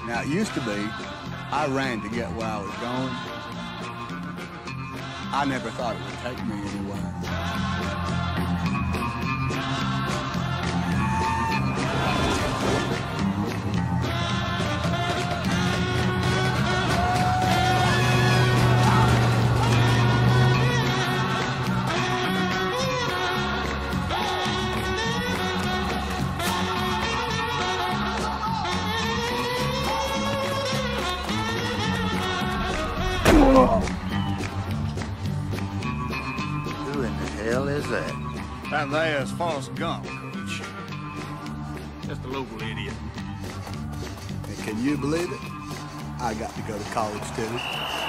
Now, it used to be, I ran to get where I was going. I never thought it would take me anywhere. Who in the hell is that? That there's Forrest Gump, Coach. Just a local idiot. And can you believe it? I got to go to college too.